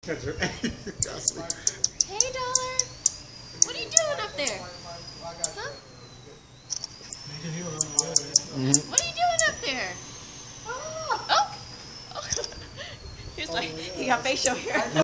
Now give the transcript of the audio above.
Catch her. Hey, Dollar. What are you doing up there? Huh? What are you doing up there? Oh! He's like, he got facial hair.